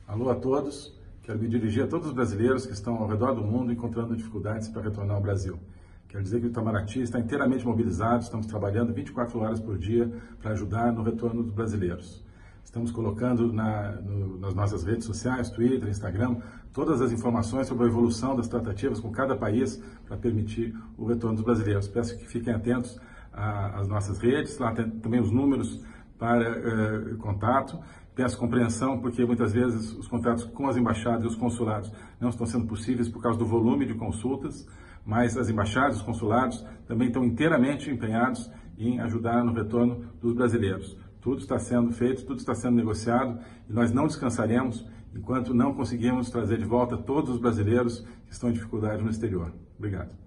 Alô a todos, quero me dirigir a todos os brasileiros que estão ao redor do mundo encontrando dificuldades para retornar ao Brasil. Quero dizer que o Itamaraty está inteiramente mobilizado, estamos trabalhando 24 horas por dia para ajudar no retorno dos brasileiros. Estamos colocando nas nossas redes sociais, Twitter, Instagram, todas as informações sobre a evolução das tratativas com cada país para permitir o retorno dos brasileiros. Peço que fiquem atentos às nossas redes, lá tem também os números para contato. Peço compreensão porque muitas vezes os contatos com as embaixadas e os consulados não estão sendo possíveis por causa do volume de consultas, mas as embaixadas e os consulados também estão inteiramente empenhados em ajudar no retorno dos brasileiros. Tudo está sendo feito, tudo está sendo negociado e nós não descansaremos enquanto não conseguirmos trazer de volta todos os brasileiros que estão em dificuldade no exterior. Obrigado.